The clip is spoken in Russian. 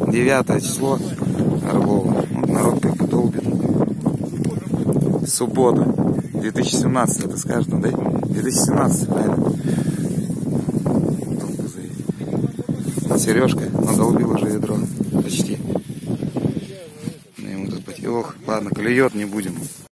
9 число Орлова. Вот народ как бы долбит. Суббота. 2017 это скажет, да? 2017, правильно? Сережка надолбил уже ведро. Почти. Ну, ему тут ох, ладно, клюет, не будем.